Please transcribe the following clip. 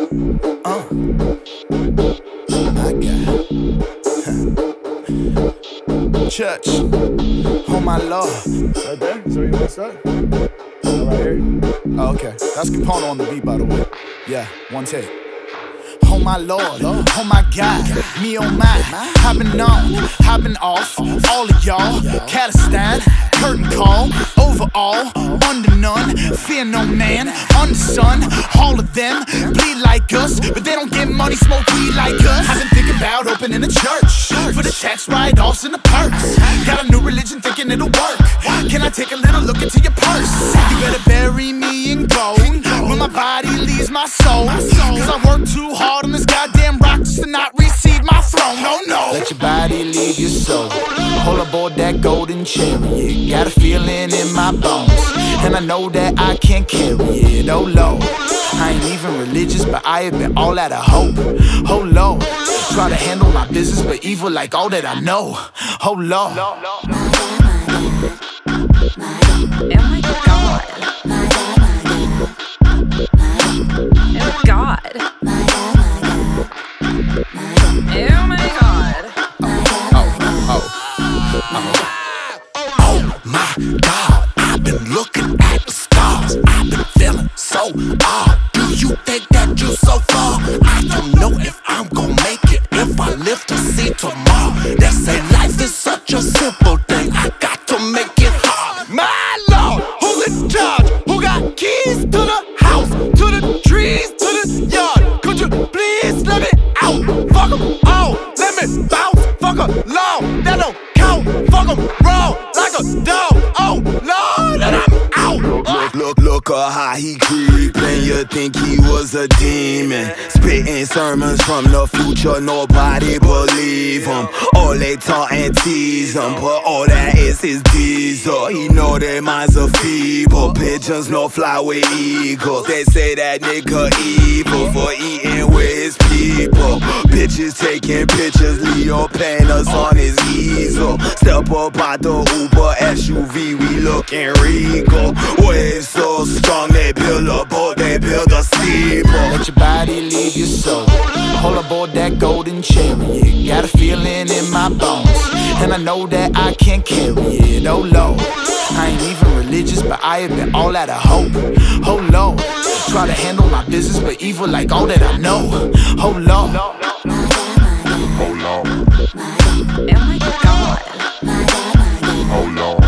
My God. Church, oh my Lord. Right there? Is that where you want to start? Right here? Oh, okay. That's Capone on the beat, by the way. Yeah, one take. Oh my Lord, oh my God, me oh my, I've been on, I've been off, all of y'all, Calistan, curtain call, overall, under none, fear no man, under sun, all of them bleed like us, but they don't get money, smoke weed like us. I've been thinking about opening a church, for the tax write-offs and the perks, got a new religion thinking it'll work, can I take a little look into your purse? You better bury me in gold, when my body leaves my soul, cause I work too hard on this goddamn rock just to not receive my throne, no, no. Let your body leave your soul, hold aboard that golden chariot, got a feeling in my bones, and I know that I can't carry it, oh Lord. I ain't even religious, but I have been all out of hope, oh Lord. Try to handle my business, but evil like all that I know, oh Lord. Oh my God. Oh God. Oh my God. Oh my God, I've been looking at the stars, I've been feeling so odd. Do you think that you're so far? I don't know if I'm gonna make it, if I live to see tomorrow. They say life is such a simple thing, I got to make it hard. My Lord, who's in charge? Who got keys to the house, to the trees, to the yard? Could you please let me out? Fuck 'em all, let me bounce. Fuck a law, that don't count. Fuck 'em raw, like a dog. Oh Lord, and I'm out. Look at how he creepin'. You think he was a demon, spitting sermons from the future. Nobody believe him. All they talk and tease him, but all that is his diesel. He know their minds are feeble. Pigeons no fly with eagles. They say that nigga evil for eating with his people. Bitches taking pictures, Leo Painters on his easel. Step up out the Uber SUV, we looking regal. Waves so strong, they build a boat, they build a steeple. Let your body leave your soul, hold aboard that golden chariot, got a feeling in my bones, and I know that I can't carry it, oh Lord. I ain't even religious, but I have been all out of hope, oh Lord. Try to handle my business, but evil like all that I know, oh Lord. Oh my God. Oh Lord.